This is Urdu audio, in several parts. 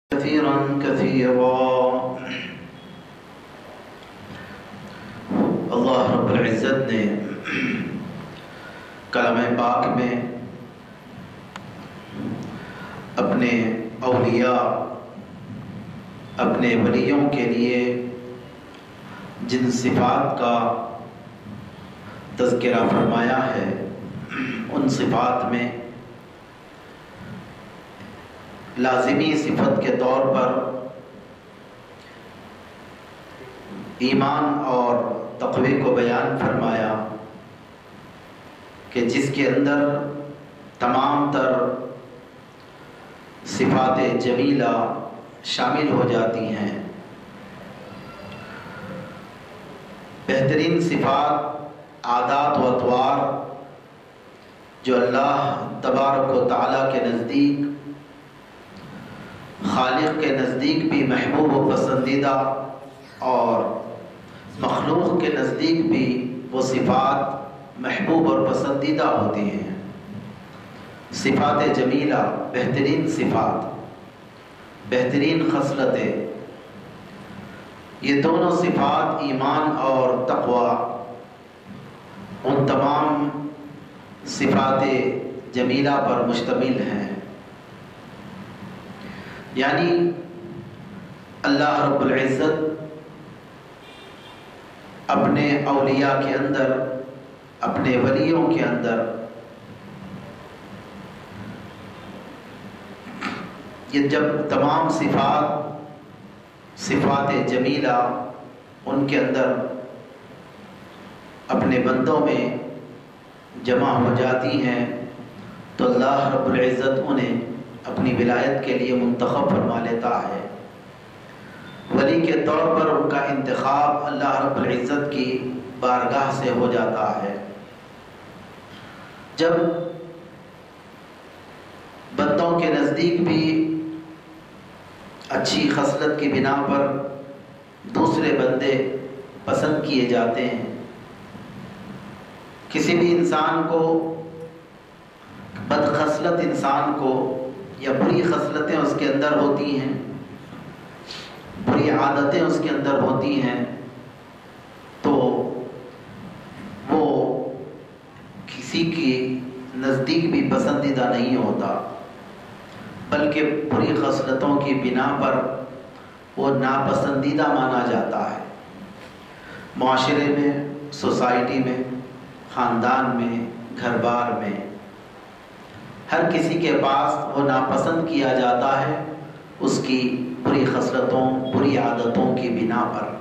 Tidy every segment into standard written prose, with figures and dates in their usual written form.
كثيرا كثيرا. اللہ رب العزت نے کلام پاک میں اپنے اولیاء، اپنے ولیوں کے لیے جن صفات کا تذکرہ فرمایا ہے، ان صفات میں لازمی صفت کے طور پر ایمان اور تقوی کو بیان فرمایا کہ جس کے اندر تمام تر صفات جمیلہ شامل ہو جاتی ہیں. بہترین صفات، عادات و اطوار جو اللہ تبارک و تعالیٰ کے نزدیک، خالق کے نزدیک بھی محبوب و پسندیدہ اور مخلوق کے نزدیک بھی وہ صفات محبوب اور پسندیدہ ہوتی ہیں. صفات جمیلہ، بہترین صفات، بہترین خصلتیں، یہ دونوں صفات ایمان اور تقوی ان تمام صفات جمیلہ پر مشتمل ہیں. یعنی اللہ رب العزت اپنے اولیاء کے اندر، اپنے ولیوں کے اندر یہ جب تمام صفات جمیلہ ان کے اندر اپنے بندوں میں جمع ہو جاتی ہیں تو اللہ رب العزت انہیں اپنی ولایت کے لیے منتخب فرما لیتا ہے. ولی کے طور پر ان کا انتخاب اللہ رب العزت کی بارگاہ سے ہو جاتا ہے. جب بندوں کے نزدیک بھی اچھی خصلت کی بنا پر دوسرے بندے پسند کیے جاتے ہیں، کسی بھی انسان کو، بدخصلت انسان کو یا بری خصلتیں اس کے اندر ہوتی ہیں، بری عادتیں اس کے اندر ہوتی ہیں، تو وہ کسی کی نزدیک بھی پسندیدہ نہیں ہوتا، بلکہ بری خصلتوں کی بنا پر وہ ناپسندیدہ مانا جاتا ہے. معاشرے میں، سوسائٹی میں، خاندان میں، گھر بار میں، ہر کسی کے پاس وہ ناپسند کیا جاتا ہے اس کی بری خصلتوں، بری عادتوں کی بنا پر.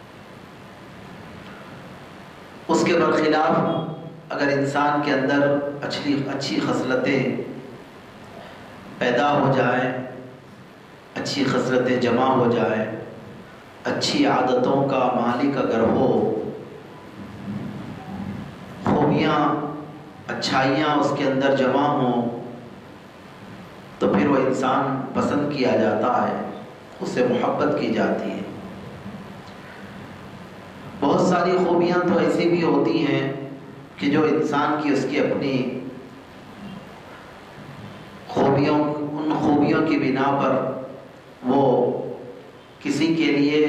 اس کے برخلاف اگر انسان کے اندر اچھی خصلتیں پیدا ہو جائیں، اچھی خصلتیں جمع ہو جائیں، اچھی عادتوں کا مالک اگر ہو، خوبیاں، اچھائیاں اس کے اندر جمع ہوں، تو پھر وہ انسان پسند کیا جاتا ہے، اس سے محبت کی جاتی ہے. بہت ساری خوبیاں تو ایسی بھی ہوتی ہیں کہ جو انسان کی، اس کی اپنی خوبیوں، ان خوبیوں کی بنا پر وہ کسی کے لیے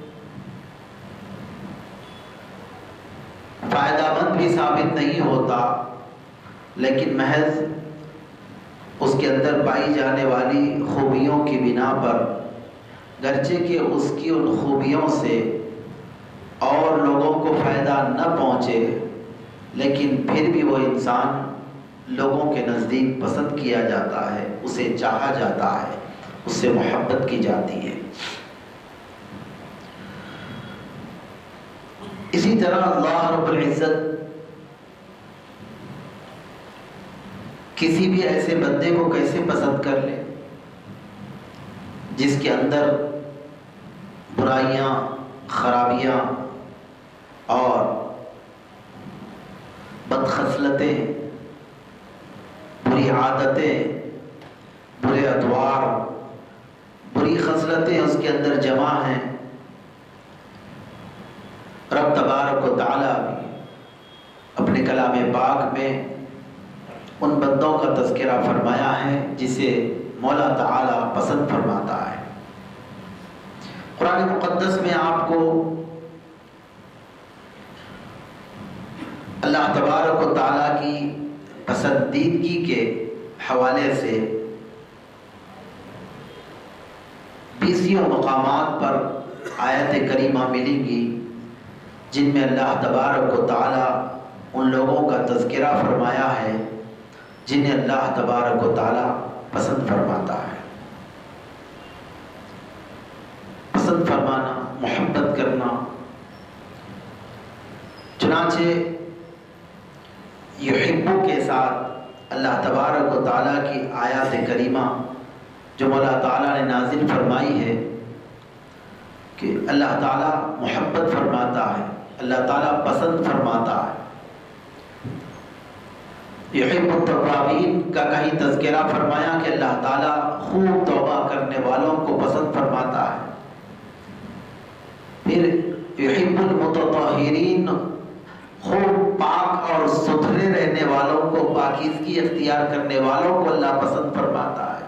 فائدہ مند بھی ثابت نہیں ہوتا، لیکن محض اس کے اندر پائی جانے والی خوبیوں کی بنا پر، گرچہ کہ اس کی ان خوبیوں سے اور لوگوں کو فائدہ نہ پہنچے، لیکن پھر بھی وہ انسان لوگوں کے نزدیک پسند کیا جاتا ہے، اسے چاہا جاتا ہے، اس سے محبت کی جاتی ہے. اسی طرح اللہ رب العزت کسی بھی ایسے بندے کو کیسے پسند کر لے جس کے اندر برائیاں، خرابیاں اور بدخصلتیں، بری عادتیں، برے اطوار، بری خصلتیں اس کے اندر جمع ہیں. رب تبارک و تعالیٰ بھی اپنے کلام پاک میں ان بندوں کا تذکرہ فرمایا ہے جسے مولا تعالیٰ پسند فرماتا ہے. قرآن مقدس میں آپ کو اللہ تبارک و تعالیٰ کی پسندیدگی کے حوالے سے 20 مقامات پر آیت کریمہ ملیں گی جن میں اللہ تبارک و تعالیٰ ان لوگوں کا تذکرہ فرمایا ہے جنہیں اللہ تبارک و تعالیٰ پسند فرماتا ہے۔ پسند فرمانا، محبت کرنا۔ چنانچہ یحبو کے ساتھ اللہ تبارک و تعالیٰ کی آیات کریمہ جو مولا تعالیٰ نے نازل فرمائی ہے کہ اللہ تعالیٰ محبت فرماتا ہے، اللہ تعالیٰ پسند فرماتا ہے۔ یحب التوابین کا کہیں تذکرہ فرمایا کہ اللہ تعالیٰ خوب توبہ کرنے والوں کو پسند فرماتا ہے۔ پھر یحب المتطہرین، خوب پاک اور ستھرے رہنے والوں کو، پاکیزگی اختیار کرنے والوں کو اللہ پسند فرماتا ہے۔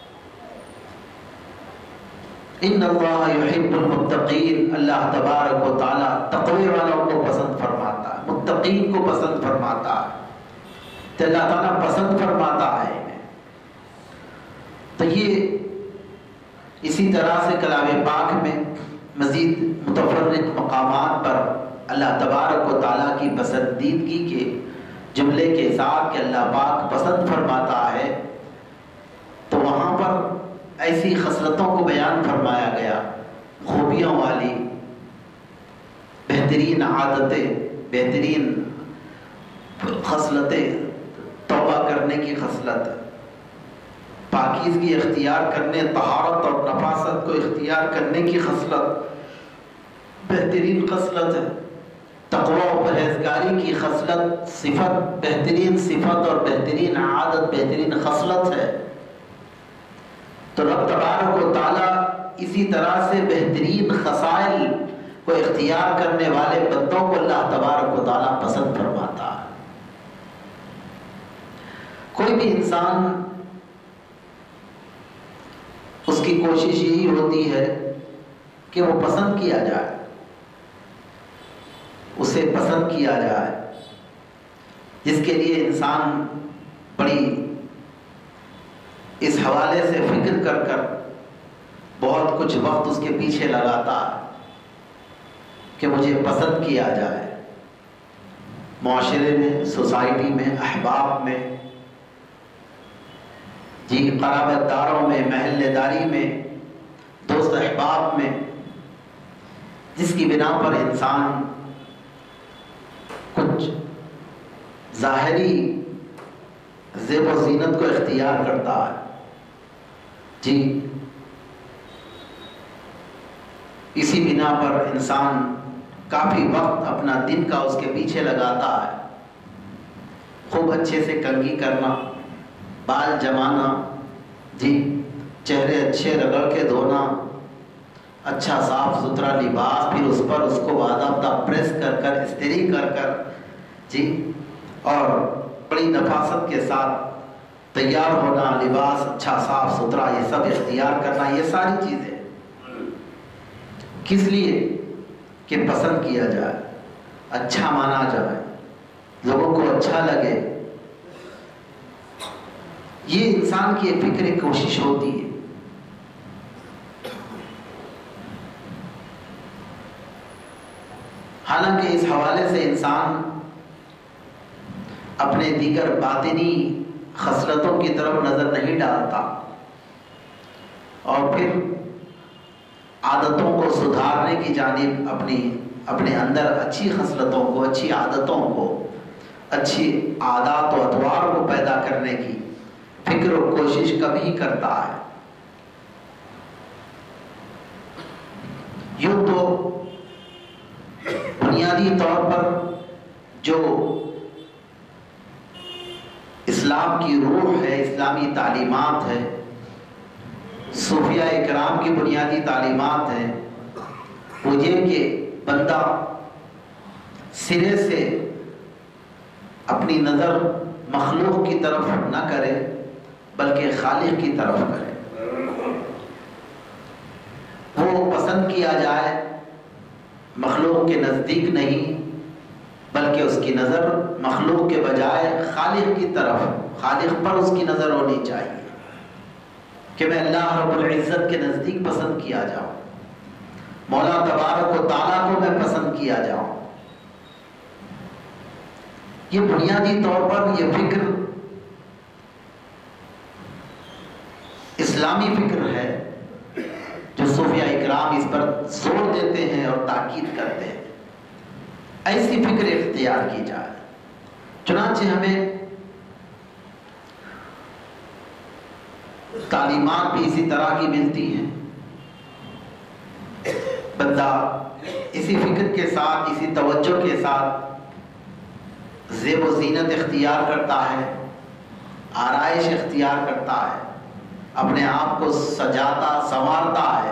ان اللہ یحب المتقین، اللہ تبارک و تعالیٰ تقوی والوں کو پسند فرماتا ہے، متقین کو پسند فرماتا ہے۔ تو اللہ تعالیٰ پسند فرماتا ہے۔ تو یہ اسی طرح سے کلام پاک میں مزید متفرق مقامات پر اللہ تبارک و تعالیٰ کی پسندیدگی کے جملے کے ساتھ کہ اللہ پاک پسند فرماتا ہے، تو وہاں پر ایسی خصلتوں کو بیان فرمایا گیا، خوبیوں والی بہترین عادتیں، بہترین خصلتیں، توبہ کرنے کی خصلت، پاکیزگی اختیار کرنے، طہارت اور نفاست کو اختیار کرنے کی خصلت بہترین خصلت ہے، تقوی و پرہیزگاری کی خصلت، صفت، بہترین صفت اور بہترین عادت، بہترین خصلت ہے۔ تو رب تبارک و تعالیٰ اسی طرح سے بہترین خصائل کو اختیار کرنے والے بندوں کو اللہ تبارک و تعالیٰ پسند فرماتا ہے۔ کوئی بھی انسان، اس کی کوشش یہی ہوتی ہے کہ وہ پسند کیا جائے، اسے پسند کیا جائے، جس کے لیے انسان بڑی اس حوالے سے فکر کر کر بہت کچھ وقت اس کے پیچھے لگاتا ہے کہ مجھے پسند کیا جائے، معاشرے میں، سوسائٹی میں، احباب میں، جی قرابت داروں میں، محلے داری میں، دوست احباب میں، جس کی بنا پر انسان کچھ ظاہری زیب و زینت کو اختیار کرتا ہے۔ جی اسی بنا پر انسان کافی وقت اپنا دن کا اس کے پیچھے لگاتا ہے، خوب اچھے سے کنگھی کرنا، بال جمانا، جی چہرے اچھے رگڑ کے دھونا، اچھا صاف ستھرا لباس، پھر اس پر اس کو باضابطہ پریس کر کر، استری کر کر، جی اور بڑی نفاست کے ساتھ تیار ہونا، لباس اچھا صاف ستھرا یہ سب اختیار کرنا، یہ ساری چیزیں کس لیے؟ کہ پسند کیا جائے، اچھا مانا جائے، لوگوں کو اچھا لگے۔ یہ انسان کی ایک فکر، ایک کوشش ہوتی ہے۔ حالانکہ اس حوالے سے انسان اپنے دیگر باطنی خصلتوں کی طرف نظر نہیں ڈالتا، اور پھر عادتوں کو سدھارنے کی جانب اپنے اندر اچھی خصلتوں کو، اچھی عادتوں کو، اچھی عادات و اطوار کو پیدا کرنے کی فکر و کوشش کم ہی کرتا ہے۔ یوں تو بنیادی طور پر جو اسلام کی روح ہے، اسلامی تعلیمات ہے، صوفیہ اکرام کی بنیادی تعلیمات ہیں، وہ یہ کہ بندہ سرے سے اپنی نظر مخلوق کی طرف نہ کرے بلکہ خالق کی طرف کرے۔ وہ پسند کیا جائے مخلوق کے نزدیک نہیں، بلکہ اس کی نظر مخلوق کے بجائے خالق کی طرف، خالق پر اس کی نظر ہونی چاہیے کہ میں اللہ رب العزت کے نزدیک پسند کیا جاؤں، مولا تبارک و تعالیٰ کو میں پسند کیا جاؤں۔ یہ بنیادی طور پر یہ فکر اسلامی فکر ہے جو صوفیاء اکرام اس پر زور دیتے ہیں اور تاکید کرتے ہیں، ایسی فکر اختیار کی جائے۔ چنانچہ ہمیں تعلیمات بھی اسی طرح کی ملتی ہیں، بندہ اسی فکر کے ساتھ، اسی توجہ کے ساتھ زیب و زینت اختیار کرتا ہے، آرائش اختیار کرتا ہے، اپنے آپ کو سجاتا سنوارتا ہے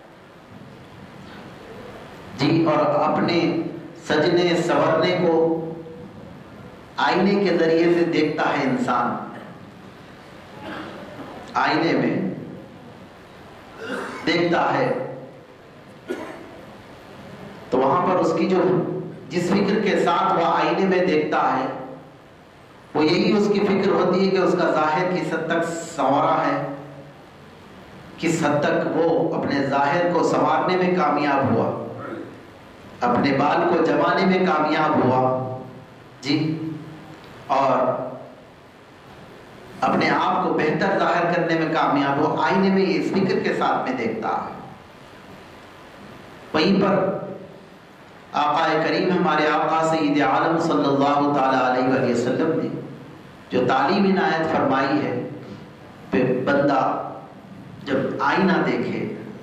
جی، اور اپنے سجنے سنورنے کو آئینے کے ذریعے سے دیکھتا ہے۔ انسان آئینے میں دیکھتا ہے تو وہاں پر اس کی جو جس فکر کے ساتھ وہ آئینے میں دیکھتا ہے وہ یہی اس کی فکر ہوتی ہے کہ اس کا ظاہر کس حد تک سنورا ہے، کس حد تک وہ اپنے ظاہر کو سنوارنے میں کامیاب ہوا، اپنے بال کو جمانے میں کامیاب ہوا جی، اور اپنے آپ کو بہتر ظاہر کرنے میں کامیاب ہوا، آئینے میں اس فکر کے ساتھ میں دیکھتا ہے۔ وہیں پر آقا کریم ہمارے آقا سید عالم صلی اللہ تعالی علیہ وآلہ وسلم نے جو تعلیم عنایت فرمائی ہے کہ بندہ جب آئینہ دیکھے،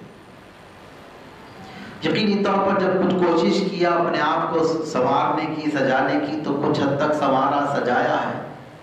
یقینی طور پر جب کچھ کوشش کیا اپنے آپ کو سنوارنے کی، سجانے کی، تو کچھ حد تک سنوارا سجایا ہے۔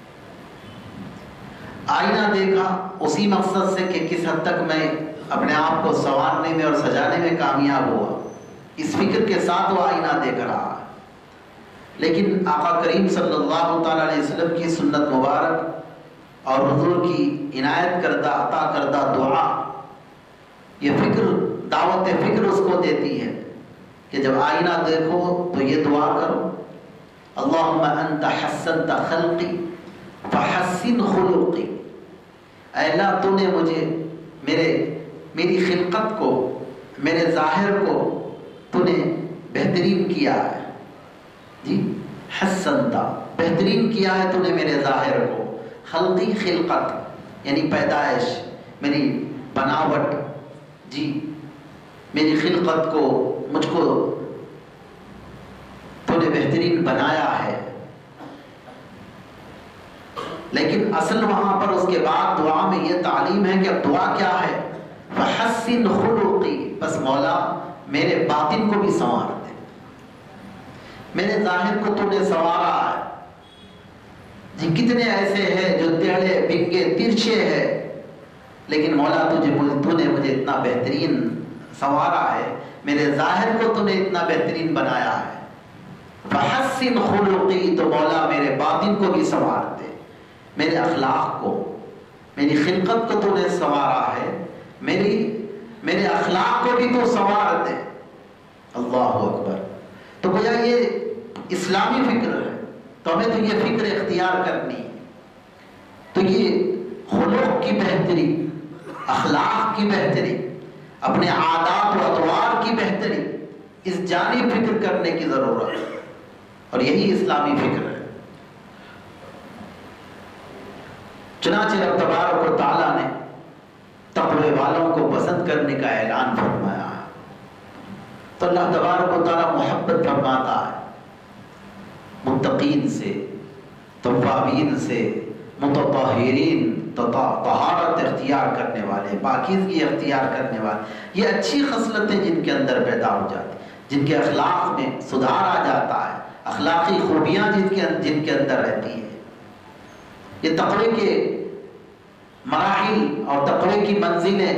آئینہ دیکھا اسی مقصد سے کہ کس حد تک میں اپنے آپ کو سنوارنے میں اور سجانے میں کامیاب ہوا، اس فکر کے ساتھ وہ آئینہ دیکھ رہا ہے۔ لیکن آقا کریم صلی اللہ تعالی علیہ وسلم کی سنت مبارک اور حضور کی عنایت کردہ عطا کردہ دعا، یہ فکر، دعوت فکر اس کو دیتی ہے کہ جب آئینہ دیکھو تو یہ دعا کرو، اللہم انت حسنت خلقی فحسن خلقی، اے اللہ تو نے مجھے میری خلقت کو، میرے ظاہر کو تو نے بہترین کیا ہے جی، حسنتا بہترین کیا ہے تو نے میرے ظاہر کو، خلقی خلقت یعنی پیدائش، میری بناوٹ جی، میری خلقت کو، مجھ کو تو نے بہترین بنایا ہے۔ لیکن اصل وہاں پر اس کے بعد دعا میں یہ تعلیم ہے کہ اب دعا کیا ہے، فحسن خلقی، بس مولا میرے باطن کو بھی سنوار دے، میرے ظاہر کو تو نے سنوارا ہے جی۔ کتنے ایسے ہیں جو ٹیڑھے بنگے ترچھے ہیں، لیکن مولا تو نے مجھے اتنا بہترین سنوارا ہے، میرے ظاہر کو تو نے اتنا بہترین بنایا ہے۔ فحسن خلقی، تو مولا میرے باطن کو بھی سنوار دے، میرے اخلاق کو، میری خلقت کو تو نے سنوارا ہے، میرے اخلاق کو بھی تو سنوار دے۔ اللہ اکبر۔ تو گویا یہ اسلامی فکر ہے، تو ہمیں تو یہ فکر اختیار کرنی ہے۔ تو یہ خلق کی بہتری، اخلاق کی بہتری، اپنے عادات و اطوار کی بہتری، اس جانب فکر کرنے کی ضرورت ہے، اور یہی اسلامی فکر ہے۔ چنانچہ رب تبارک و تعالیٰ نے تقوی والوں کو پسند کرنے کا اعلان فرمایا ہے، تو اللہ تبارک و تعالیٰ محبت فرماتا ہے متقین سے، توابین سے، متطہرین، طہارت اختیار کرنے والے، پاکیزگی اختیار کرنے والے، یہ اچھی خصلتیں جن کے اندر پیدا ہو جاتی، جن کے اخلاق میں سدھار آ جاتا ہے، اخلاقی خوبیاں جن کے اندر رہتی ہیں۔ یہ تقوی کے مراحل اور تقوی کی منزلیں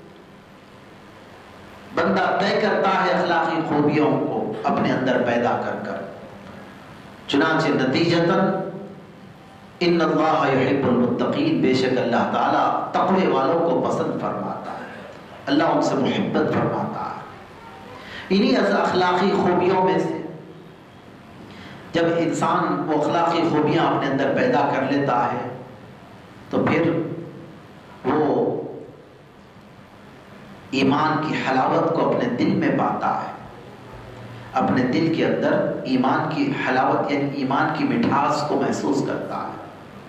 بندہ طے کرتا ہے اخلاقی خوبیوں کو اپنے اندر پیدا کر کر۔ چنانچہ نتیجتاً ان اللہ یحب المتقین، بے شک اللہ تعالیٰ تقوی والوں کو پسند فرماتا ہے، اللہ ان سے محبت فرماتا ہے۔ انہی اخلاقی خوبیوں میں سے جب انسان وہ اخلاقی خوبیاں اپنے اندر پیدا کر لیتا ہے تو پھر وہ ایمان کی حلاوت کو اپنے دل میں پاتا ہے، اپنے دل کے اندر ایمان کی حلاوت یعنی ایمان کی مٹھاس کو محسوس کرتا ہے،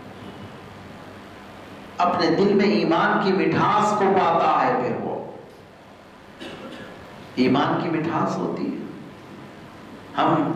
اپنے دل میں ایمان کی مٹھاس کو پاتا ہے، پھر وہ ایمان کی مٹھاس ہوتی ہے۔ ہم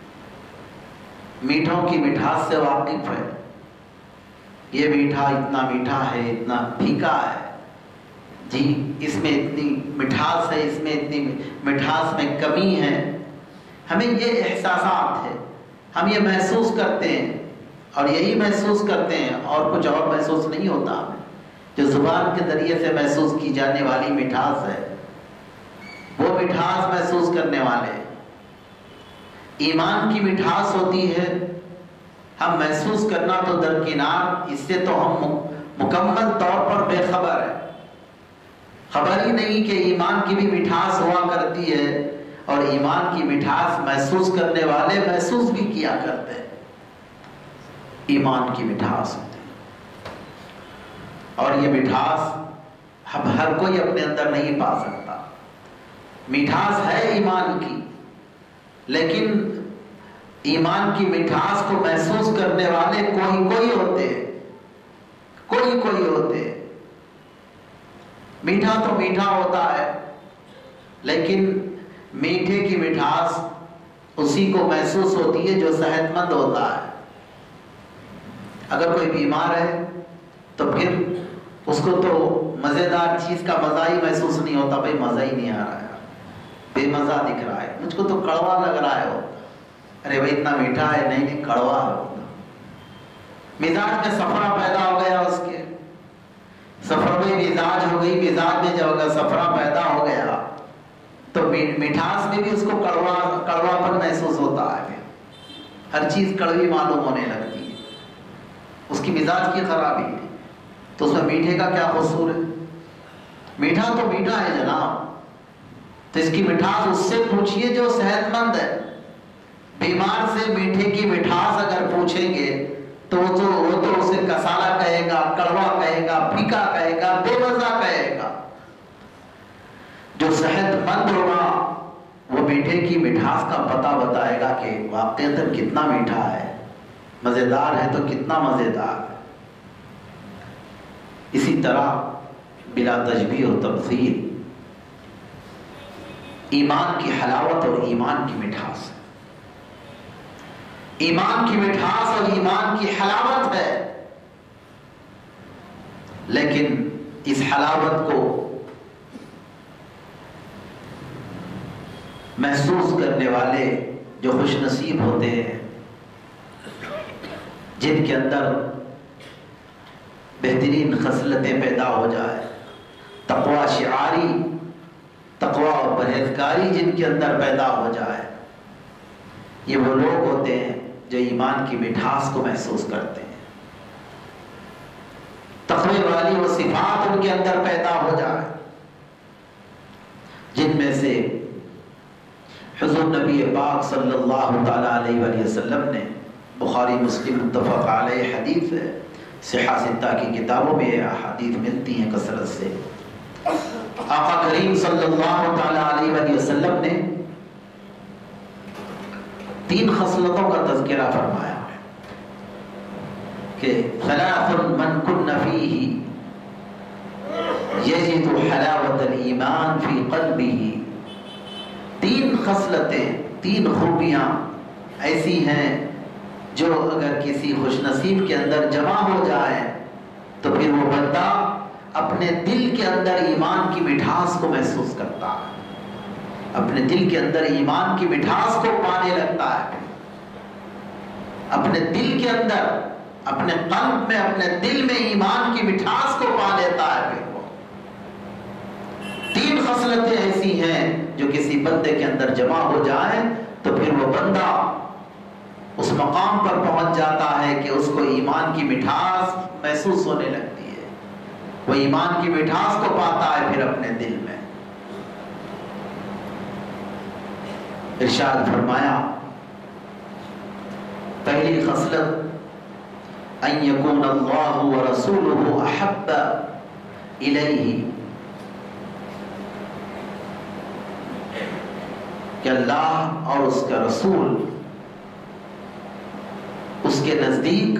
میٹھوں کی مٹھاس سے واقف ہے، یہ میٹھا اتنا میٹھا ہے، اتنا پھیکا ہے، جی اس میں اتنی مٹھاس ہے، اس میں اتنی مٹھاس میں کمی ہے، ہمیں یہ احساسات ہے، ہم یہ محسوس کرتے ہیں اور یہی محسوس کرتے ہیں اور کچھ اور محسوس نہیں ہوتا ہمیں۔ جو زبان کے ذریعے سے محسوس کی جانے والی مٹھاس ہے وہ مٹھاس محسوس کرنے والے ہیں۔ ایمان کی مٹھاس ہوتی ہے، ہم محسوس کرنا تو درکنار، اس سے تو ہم مکمل طور پر بے خبر ہیں، خبر ہی نہیں کہ ایمان کی بھی مٹھاس ہوا کرتی ہے، اور ایمان کی مٹھاس محسوس کرنے والے محسوس بھی کیا کرتے ہیں۔ ایمان کی مٹھاس ہوتی ہے، اور یہ مٹھاس ہر کوئی اپنے اندر نہیں پا سکتا۔ مٹھاس ہے ایمان کی، لیکن ایمان کی مٹھاس کو محسوس کرنے والے کوئی ہوتے ہیں، کوئی ہوتے ہیں۔ میٹھا تو میٹھا ہوتا ہے، لیکن میٹھے کی مٹھاس اسی کو محسوس ہوتی ہے جو صحت مند ہوتا ہے۔ اگر کوئی بیمار ہے تو پھر اس کو تو مزیدار چیز کا مزہ ہی محسوس نہیں ہوتا، بھائی مزہ ہی نہیں آ رہا ہے، بے مزہ دکھ رہا ہے، مجھ کو تو کڑوا لگ رہا ہے، ارے بھائی اتنا میٹھا ہے، نہیں کڑوا ہے۔ مزاج میں صفرا پیدا ہو گیا، اس کے صفر میں مزاج ہو گئی، مزاج میں جب صفرا پیدا ہو گیا تو مٹھاس میں بھی اس کو کڑوا پن محسوس ہوتا ہے، ہر چیز کڑوی معلوم ہونے لگتی ہے، اس کی مزاج کی خرابی ہے، تو اس میں میٹھے کا کیا قصور ہے؟ میٹھا تو میٹھا ہے جناب، تو اس کی مٹھاس اس سے پوچھئے جو صحت مند ہے۔ بیمار سے میٹھے کی مٹھاس اگر پوچھیں گے تو وہ تو اسے کسالہ کہے گا، کڑوا کہے گا، پھیکا کہے گا، بے مزہ کہے گا۔ جو صحت مند ہوگا وہ میٹھے کی مٹھاس کا پتہ بتائے گا کہ واقعی اندر کتنا میٹھا ہے، مزیدار ہے تو کتنا مزیدار ہے۔ اسی طرح بلا تشبیہ و تمثیل ایمان کی حلاوت اور ایمان کی مٹھاس، ایمان کی مٹھاس اور ایمان کی حلاوت ہے، لیکن اس حلاوت کو محسوس کرنے والے جو خوش نصیب ہوتے ہیں، جن کے اندر بہترین خصلتیں پیدا ہو جائے، تقوی شعاری، تقوی اور پرہیزگاری جن کے اندر پیدا ہو جائے، یہ وہ لوگ ہوتے ہیں جو ایمان کی مٹھاس کو محسوس کرتے ہیں۔ تقوی والی وہ صفات ان کے اندر پیدا ہو جائے جن میں سے حضور نبی پاک صلی اللہ تعالی علیہ وآلہ وسلم نے، بخاری مسلم متفق علیہ حدیث ہے، صحاح ستہ کی کتابوں میں یہ احادیث ملتی ہیں کثرت سے۔ آقا کریم صلی اللہ تعالی علیہ وآلہ وسلم نے 3 خصلتوں کا تذکرہ فرمایا کہ ثلاث من کن فیہ یجد حلاوت الایمان فی قلبہ، 3 خصلتیں، 3 خوبیاں ایسی ہیں جو اگر کسی خوش نصیب کے اندر جمع ہو جائے تو پھر وہ بندہ اپنے دل کے اندر ایمان کی مٹھاس کو محسوس کرتا ہے، اپنے دل کے اندر ایمان کی مٹھاس کو پانے لگتا ہے، اپنے دل کے اندر، اپنے قلب میں، اپنے دل میں ایمان کی مٹھاس کو پا لیتا ہے۔ پھر وہ 3 خصلتیں ایسی ہیں جو کسی بندے کے اندر جمع ہو جائیں تو پھر وہ بندہ اس مقام پر پہنچ جاتا ہے کہ اس کو ایمان کی مٹھاس محسوس ہونے لگتی ہے، وہ ایمان کی مٹھاس کو پاتا ہے پھر اپنے دل میں۔ ارشاد فرمایا پہلی خصلت ان یکون اللہ ورسولہ احب الیہ، کہ اللہ اور اس کا رسول اس کے نزدیک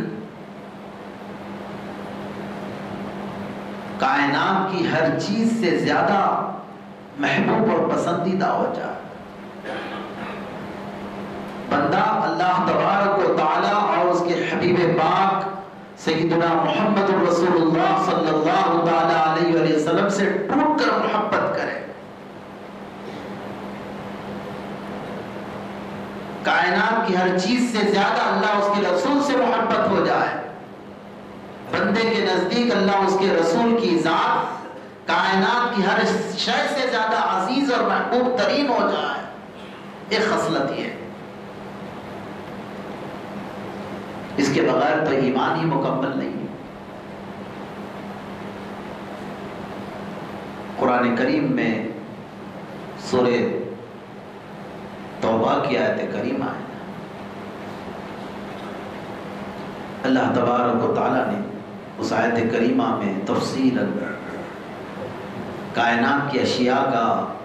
کائنات کی ہر چیز سے زیادہ محبوب اور پسندیدہ ہو جائے۔ بندہ اللہ تبارک و تعالی اور اس کے حبیب پاک سیدنا محمد رسول اللہ صلی اللہ تعالی علیہ وآلہ وسلم سے ٹوٹ کر محبت کرے، کائنات کی ہر چیز سے زیادہ اللہ اس کے رسول سے محبت ہو جائے، بندے کے نزدیک اللہ اس کے رسول کی ذات کائنات کی ہر شے سے زیادہ عزیز اور محبوب ترین ہو جائے، ایک خصلت یہ ہے۔ اس کے بغیر تو ایمان ہی مکمل نہیں ہے۔ قرآن کریم میں سورہ توبہ کی آیت کریمہ ہے، اللہ تبارک و تعالیٰ نے اس آیت کریمہ میں تفصیلاً کائنات کی اشیاء کا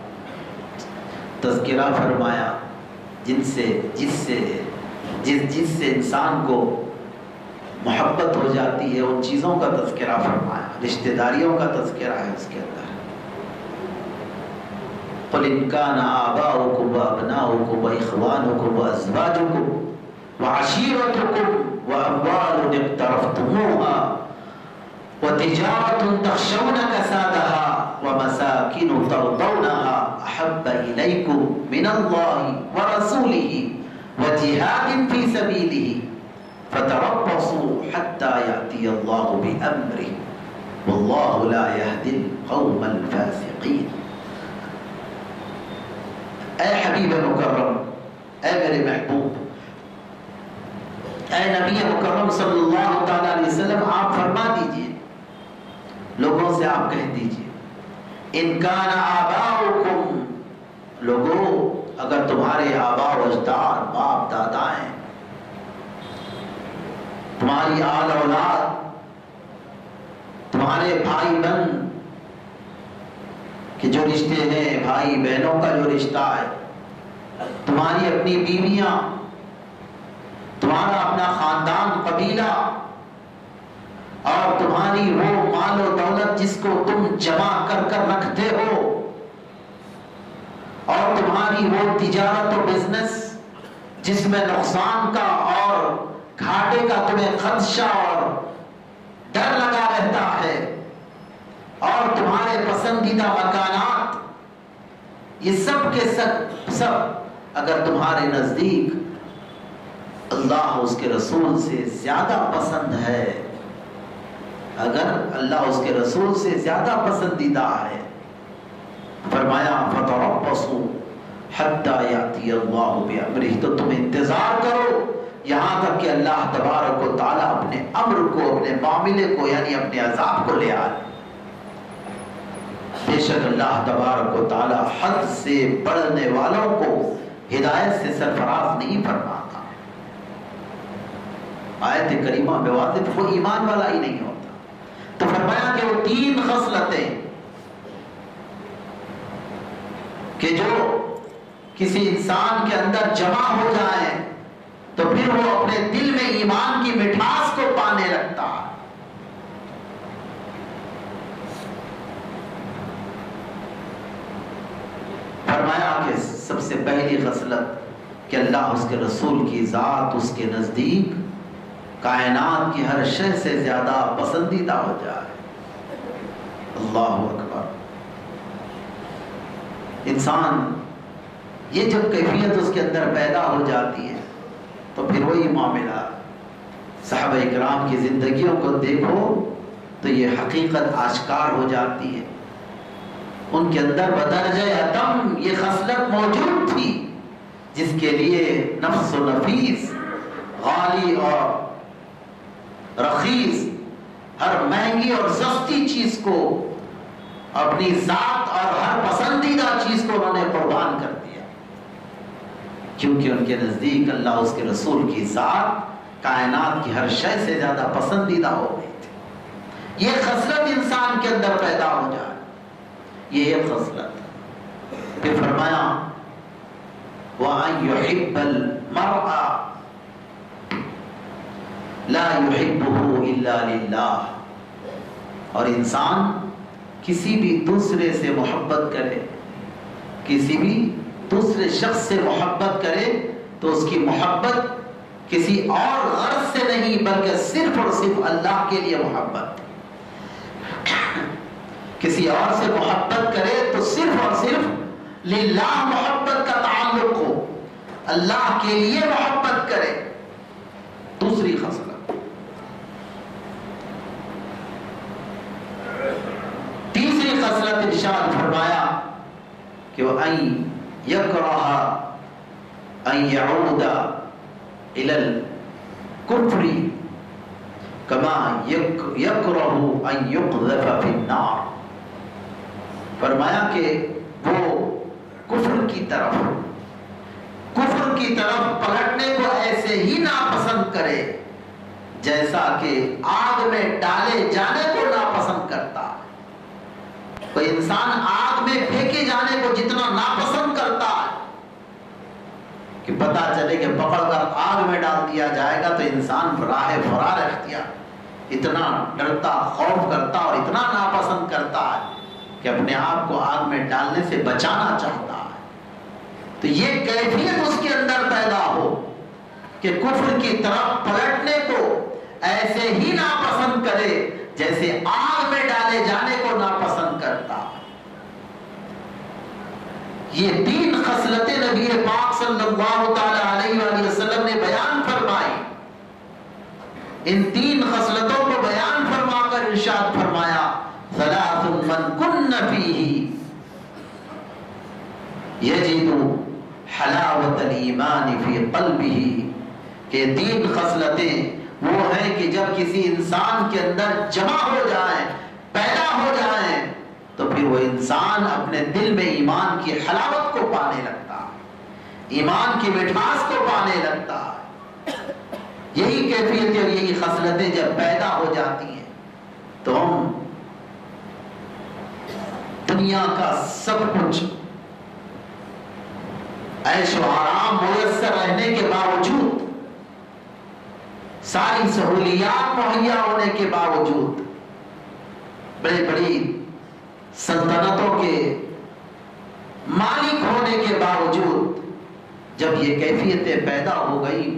تذکرہ فرمایا، جس سے انسان کو محبت ہو جاتی ہے، ان چیزوں کا تذکرہ فرمایا، رشتہ داریوں کا تذکرہ ہے اس کے اندر۔ قل ان كان آباؤكم وأبناؤكم وإخوانكم وأزواجكم وعشيرتكم وأموال اقترفتموها وتجارة تخشون كسادها ومساكن ترضونها أحب إليكم من الله ورسوله وجهاد في سبيله فتربصوا حتى يأتي الله بأمره والله لا يهدي القوم الفاسقين۔ اے حبیب مکرم، اے میرے محبوب، اے نبی مکرم صلی اللہ تعالی علیہ وسلم، آپ فرما دیجئے، لوگوں سے آپ کہہ دیجئے، ان کان آباؤکم، لوگوں اگر تمہارے آبا و اجداد، باپ دادا ہیں، تمہاری آل اولاد، تمہارے بھائی بہن کہ جو رشتے ہیں، بھائی بہنوں کا جو رشتہ ہے، تمہاری اپنی بیویاں، تمہارا اپنا خاندان، قبیلہ، اور تمہاری وہ مال و دولت جس کو تم جمع کر کر رکھتے ہو، اور تمہاری وہ تجارت و بزنس جس میں نقصان کا اور گھاٹے کا تمہیں خدشہ اور ڈر لگا رہتا ہے، اور تمہارے پسندیدہ مکانات، یہ سب کے سب اگر تمہارے نزدیک اللہ اس کے رسول سے زیادہ پسند ہے، اگر اللہ اس کے رسول سے زیادہ پسندیدہ ہے، فرمایا فَتَرَبَّصُوا حَتَّى يَأْتِيَ اللَّهُ بِأَمْرِهِ، تو تم انتظار کرو یہاں تک کہ اللہ تبارک و تعالیٰ اپنے امر کو، اپنے معاملے کو، یعنی اپنے عذاب کو لے آئے۔ بے شک اللہ تبارک و تعالیٰ حد سے بڑھنے والوں کو ہدایت سے سرفراز نہیں فرماتا۔ آیت کریمہ میں واضح وہ ایمان والا ہی نہیں ہوتا۔ تو فرمایا کہ وہ تین خصلتیں کہ جو کسی انسان کے اندر جمع ہو جائیں تو پھر وہ اپنے دل میں ایمان کی مٹھاس کو پانے لگتا ہے۔ فرمایا کہ سب سے پہلی خصلت کہ اللہ اس کے رسول کی ذات اس کے نزدیک کائنات کی ہر شے سے زیادہ پسندیدہ ہو جائے۔ اللہ اکبر۔ انسان یہ جب کیفیت اس کے اندر پیدا ہو جاتی ہے تو پھر وہی معاملہ، صحابہ اکرام کی زندگیوں کو دیکھو تو یہ حقیقت آشکار ہو جاتی ہے۔ ان کے اندر بدرجہ اتم یہ خصلت موجود تھی جس کے لیے نفس و نفیس، غالی اور رخیص، ہر مہنگی اور سستی چیز کو، اپنی ذات اور ہر پسندیدہ چیز کو انہوں نے قربان کر دیا۔ کیونکہ ان کے نزدیک اللہ اس کے رسول کی ذات کائنات کی ہر شے سے زیادہ پسندیدہ ہو گئی تھی۔ یہ خصلت انسان کے اندر پیدا ہو جائے، یہ ایک خصلت۔ پھر فرمایا وَأَن يُحِبَّ الْمَرْءَ لَا يُحِبُّهُ إِلَّا لِلَّهِ، اور انسان کسی بھی دوسرے سے محبت کرے، کسی بھی دوسرے شخص سے محبت کرے تو اس کی محبت کسی اور غرض سے نہیں بلکہ صرف اور صرف اللہ کے لیے محبت۔ کسی اور سے محبت کرے تو صرف اور صرف للہ محبت کا تعلق ہو، اللہ کے لیے محبت کرے۔ دوسری خصلت۔ تیسری خصلت ارشاد فرمایا کہ وہ یکرہ ان یعود الی الکفر کما یکرہ ان یقذف فی النار، فرمایا کہ وہ کفر کی طرف پلٹنے کو ایسے ہی ناپسند کرے جیسا کہ آگ میں ڈالے جانے کو ناپسند کرتا ہے۔ کوئی انسان آگ میں پھینکے جانے کو جتنا ناپسند کرتا ہے کہ پتہ چلے کہ پکڑ کر آگ میں ڈال دیا جائے گا تو انسان راہ فرار اختیار اتنا ڈرتا، خوف کرتا اور اتنا ناپسند کرتا ہے کہ اپنے آپ کو آگ میں ڈالنے سے بچانا چاہتا ہے۔ تو یہ کیفیت اس کے اندر پیدا ہو کہ کفر کی طرف پلٹنے کو ایسے ہی ناپسند کرے جیسے آگ میں ڈالے جانے کو ناپسند کرتا۔ یہ تین خصلتیں نبی پاک صلی اللہ تعالی علیہ وآلہ وسلم نے بیان فرمائی۔ ان تین خصلتوں کو بیان فرما کر ارشاد فرمایا ثلاث من کن فیہ یجد حلاوت الایمان فی قلبہ، کہ تین خصلتیں وہ ہیں کہ جب کسی انسان کے اندر جمع ہو جائیں، پیدا ہو جائیں، تو پھر وہ انسان اپنے دل میں ایمان کی حلاوت کو پانے لگتا ہے، ایمان کی مٹھاس کو پانے لگتا ہے۔ یہی کیفیت اور یہی خصلتیں جب پیدا ہو جاتی ہیں تو ہم دنیا کا سب کچھ عیش و آرام میسر رہنے کے باوجود، ساری سہولیات مہیا ہونے کے باوجود، بڑی بڑی سلطنتوں کے مالک ہونے کے باوجود جب یہ کیفیتیں پیدا ہو گئی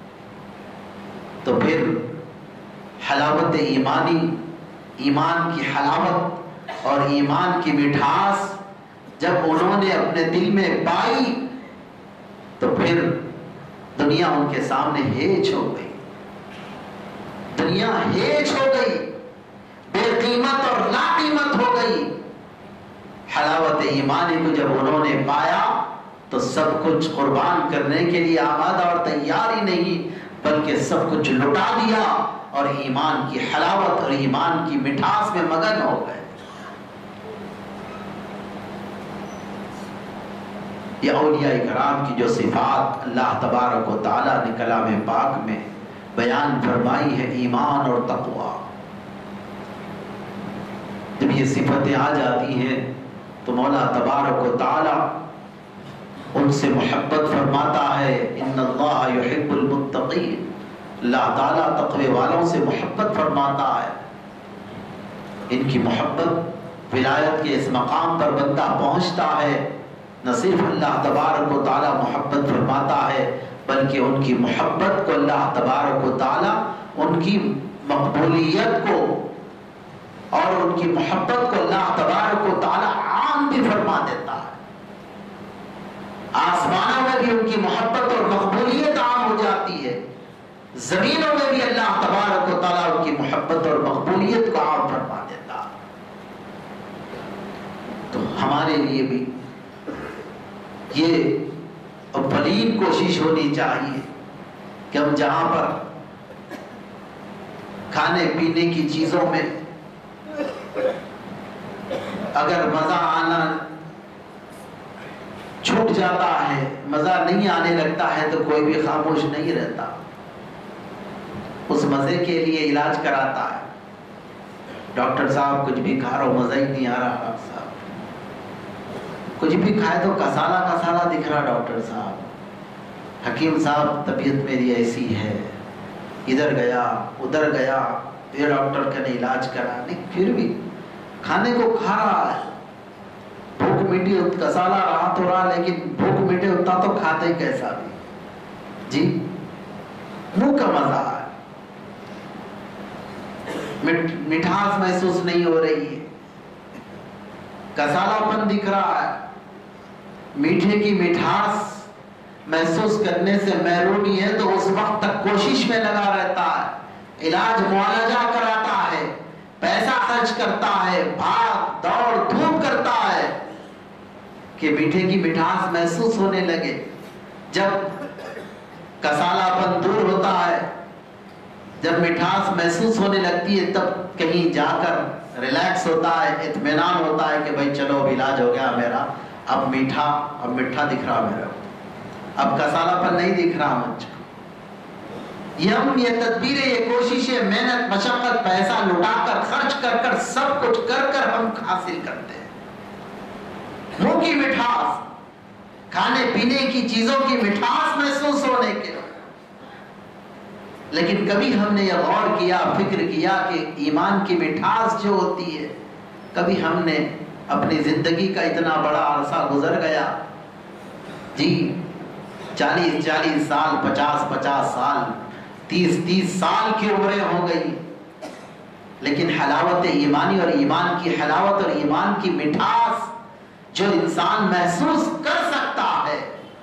تو پھر حلاوت ایمانی، ایمان کی حلاوت اور ایمان کی مٹھاس جب انہوں نے اپنے دل میں پائی تو پھر دنیا ان کے سامنے ہیچ ہو گئی، دنیا ہیچ ہو گئی، بے قیمت اور لا قیمت ہو گئی۔ حلاوت ایمانی کو جب انہوں نے پایا تو سب کچھ قربان کرنے کے لیے آمادہ اور تیار ہی نہیں بلکہ سب کچھ لٹا دیا اور ایمان کی حلاوت اور ایمان کی مٹھاس میں مگن ہو گئے۔ یہ اولیاء کرام کی جو صفات اللہ تبارک و تعالیٰ نے کلام پاک میں بیان فرمائی ہے، ایمان اور تقوی، جب یہ صفتیں آ جاتی ہیں تو مولا تبارک و تعالیٰ ان سے محبت فرماتا ہے۔ ان اللہ یحب المتقین، اللہ تعالیٰ تقوی والوں سے محبت فرماتا ہے۔ ان کی محبت، ولایت کے اس مقام پر بندہ پہنچتا ہے، نہ صرف اللہ تبارک و تعالیٰ محبت فرماتا ہے بلکہ ان کی محبت کو اللہ تبارک و تعالیٰ ان کی مقبولیت کو اور ان کی محبت کو اللہ تبارک و تعالیٰ عام بھی فرما دیتا ہے۔ آسمانوں میں بھی ان کی محبت اور مقبولیت عام ہو جاتی ہے، زمینوں میں بھی اللہ تبارک و تعالیٰ ان کی محبت اور مقبولیت کو عام فرما دیتا ہے۔ تو ہمارے لیے بھی یہ اولین کوشش ہونی چاہیے کہ ہم جہاں پر کھانے پینے کی چیزوں میں اگر مزہ آنا چھوٹ جاتا ہے، مزہ نہیں آنے لگتا ہے تو کوئی بھی خاموش نہیں رہتا، اس مزے کے لیے علاج کراتا ہے۔ ڈاکٹر صاحب کچھ بھی کھا رہا ہو، مزہ ہی نہیں آ رہا ڈاکٹر صاحب، کچھ بھی کھائے تو کسالا کسالا دکھ رہا ڈاکٹر صاحب، حکیم صاحب طبیعت میری ایسی ہے، ادھر گیا ادھر گیا، یہ ڈاکٹر کا نے علاج کرا، نہیں پھر بھی کھانے کو کھا رہا ہے، بھوک مٹی، کسالا رہا تو رہا، لیکن بھوک مٹے اتنا تو کھاتے ہی کیسا بھی، جی منہ کا مزہ ہے، مٹھاس محسوس نہیں ہو رہی ہے، کسالا پن دکھ رہا ہے، میٹھے کی مٹھاس محسوس کرنے سے محرومی ہے، تو اس وقت تک کوشش میں لگا رہتا ہے، علاج معالجہ کراتا ہے، پیسہ خرچ کرتا ہے، بھاگ دوڑ دھوپ کرتا ہے کہ میٹھے کی مٹھاس محسوس ہونے لگے۔ جب کسالہ پن دور ہوتا ہے، جب مٹھاس محسوس ہونے لگتی ہے، تب کہیں جا کر ریلیکس ہوتا ہے، اطمینان ہوتا ہے کہ بھائی چلو اب علاج ہو گیا میرا، اب میٹھا دکھ رہا میرا، اب کسالہ پن نہیں دکھ رہا مجھ کو۔ یہ تدبیریں، یہ کوششیں، محنت مشقت، پیسہ لٹا کر، خرچ کر کر، سب کچھ کر کر ہم حاصل کرتے ہیں۔ منہ کی مٹھاس، کھانے پینے کی چیزوں کی مٹھاس محسوس ہونے کے لیے، لیکن کبھی ہم نے یہ غور کیا، فکر کیا کہ ایمان کی مٹھاس جو ہوتی ہے، کبھی ہم نے اپنی زندگی کا اتنا بڑا عرصہ گزر گیا، جی 40 سال، 50 سال، 30 سال کی عمریں ہو گئی، لیکن حلاوت ایمانی اور ایمان کی حلاوت اور ایمان کی مٹھاس جو انسان محسوس کر سکتا ہے،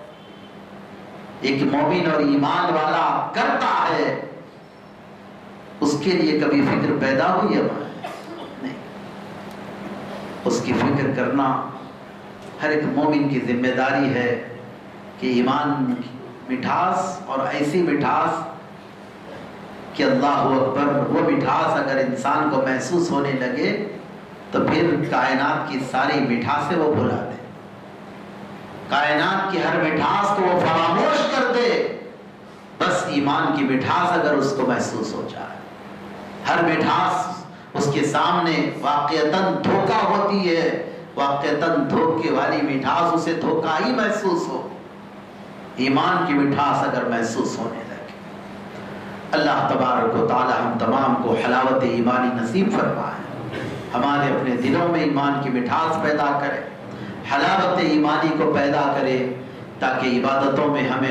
ایک مومن اور ایمان والا کرتا ہے، اس کے لیے کبھی فکر پیدا ہوئی ہے؟ نہیں۔ اس کی فکر کرنا ہر ایک مومن کی ذمہ داری ہے کہ ایمان کی مٹھاس، اور ایسی مٹھاس کہ اللہ اکبر، وہ مٹھاس اگر انسان کو محسوس ہونے لگے تو پھر کائنات کی ساری مٹھاسیں وہ بھلا دے، کائنات کی ہر مٹھاس کو وہ فراموش کر دے، بس ایمان کی مٹھاس اگر اس کو محسوس ہو جائے، ہر مٹھاس اس کے سامنے واقعتاً دھوکہ ہوتی ہے، واقعتاً دھوکے والی مٹھاس اسے دھوکہ ہی محسوس ہو، ایمان کی مٹھاس اگر محسوس ہونے لگے۔ اللہ تبارک و تعالی ہم تمام کو حلاوت ایمانی نصیب فرمائے، ہمارے اپنے دلوں میں ایمان کی مٹھاس پیدا کرے، حلاوت ایمانی کو پیدا کرے، تاکہ عبادتوں میں ہمیں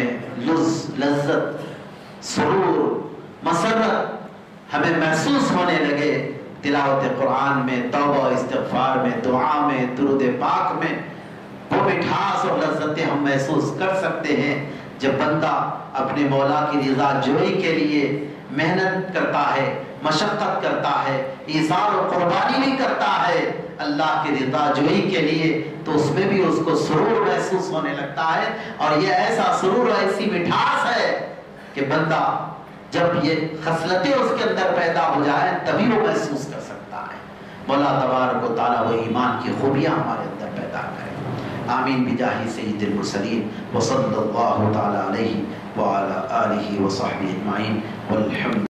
لذت، سرور، مسرت ہمیں محسوس ہونے لگے، تلاوت قرآن میں، توبہ استغفار میں، دعا میں، درود پاک میں وہ مٹھاس اور لذتیں ہم محسوس کر سکتے ہیں جب بندہ اپنے مولا کی رضا جوئی کے لیے محنت کرتا ہے، مشقت کرتا ہے، ایثار و قربانی بھی کرتا ہے اللہ کی رضا جوئی کے لیے، تو اس میں بھی اس کو سرور محسوس ہونے لگتا ہے، اور یہ ایسا سرور، ایسی مٹھاس ہے کہ بندہ جب یہ خصلتیں اس کے اندر پیدا ہو جائیں تبھی وہ محسوس کر سکتا ہے۔ مولا تبارک و تعالیٰ وہ ایمان کی خوبیاں ہمارے اندر پیدا کرے، آمین بجاہ سید المرسلین وصلی اللہ تعالیٰ علیہ وعلی آلہ وصحبہ اجمعین والحمد